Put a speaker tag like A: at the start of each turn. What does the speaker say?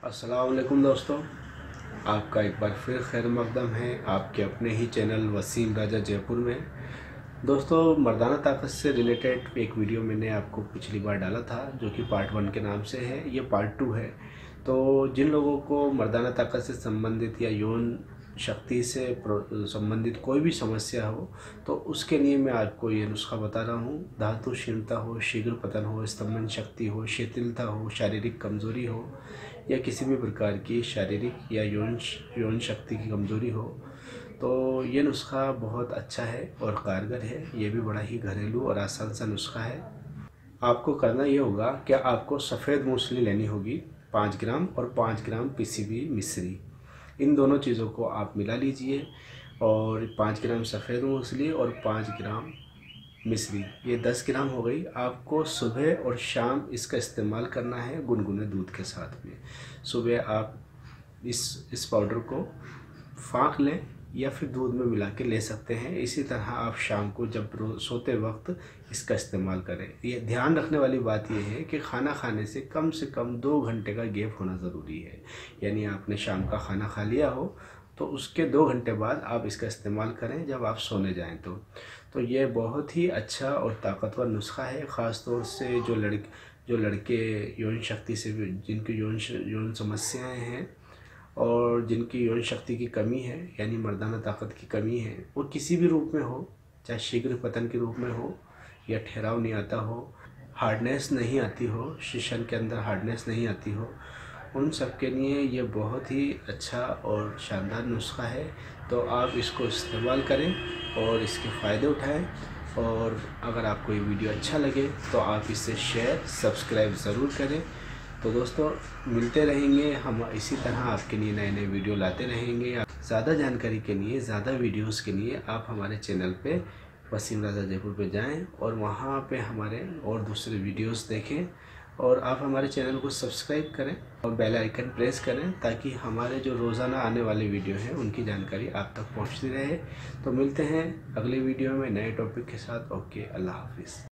A: अस्सलाम वालेकुम दोस्तों, आपका एक बार फिर खैर मकदम है आपके अपने ही चैनल वसीम राजा जयपुर में। दोस्तों, मर्दाना ताकत से रिलेटेड एक वीडियो मैंने आपको पिछली बार डाला था जो कि पार्ट 1 के नाम से है। ये पार्ट 2 है। तो जिन लोगों को मर्दाना ताकत से संबंधित या यौन शक्ति से संबंधित कोई भी समस्या हो तो उसके लिए मैं आपको ये नुस्खा बता रहा हूँ। धातु क्षीणता हो, शीघ्र पतन हो, स्तंभन शक्ति हो, शिथिलता हो, शारीरिक कमजोरी हो या किसी भी प्रकार की शारीरिक या यौन शक्ति की कमजोरी हो तो ये नुस्खा बहुत अच्छा है और कारगर है। ये भी बड़ा ही घरेलू और आसान सा नुस्खा है। आपको करना ये होगा कि आपको सफ़ेद मूंगफली लेनी होगी 5 ग्राम और 5 ग्राम पिसी हुई मिश्री। इन दोनों चीज़ों को आप मिला लीजिए और 5 ग्राम सफ़ेद मूंगफली और 5 ग्राम मिश्री, ये 10 ग्राम हो गई। आपको सुबह और शाम इसका इस्तेमाल करना है गुनगुने दूध के साथ में। सुबह आप इस पाउडर को फाँक लें या फिर दूध में मिला के ले सकते हैं। इसी तरह आप शाम को जब सोते वक्त इसका इस्तेमाल करें। ये ध्यान रखने वाली बात यह है कि खाना खाने से कम 2 घंटे का गैप होना ज़रूरी है। यानी आपने शाम का खाना खा लिया हो तो उसके 2 घंटे बाद आप इसका इस्तेमाल करें जब आप सोने जाएं तो ये बहुत ही अच्छा और ताकतवर नुस्खा है। ख़ास तौर से जो लड़के यौन शक्ति से जिनकी यौन समस्याएं हैं और जिनकी यौन शक्ति की कमी है यानी मर्दाना ताकत की कमी है, वो किसी भी रूप में हो, चाहे शीघ्र पतन के रूप में हो या ठहराव नहीं आता हो, हार्डनेस नहीं आती हो, शिशन के अंदर हार्डनेस नहीं आती हो, उन सब के लिए ये बहुत ही अच्छा और शानदार नुस्खा है। तो आप इसको इस्तेमाल करें और इसके फ़ायदे उठाएं। और अगर आपको ये वीडियो अच्छा लगे तो आप इसे शेयर सब्सक्राइब ज़रूर करें। तो दोस्तों, मिलते रहेंगे हम इसी तरह आपके लिए नए नए वीडियो लाते रहेंगे। ज़्यादा जानकारी के लिए, ज़्यादा वीडियोस के लिए आप हमारे चैनल पे वसीम राजा जयपुर पे जाएं और वहाँ पे हमारे और दूसरे वीडियोस देखें और आप हमारे चैनल को सब्सक्राइब करें और बेल आइकन प्रेस करें ताकि हमारे जो रोज़ाना आने वाले वीडियो हैं उनकी जानकारी आप तक पहुँचती रहे। तो मिलते हैं अगले वीडियो में नए टॉपिक के साथ। ओके, अल्लाह हाफिज़।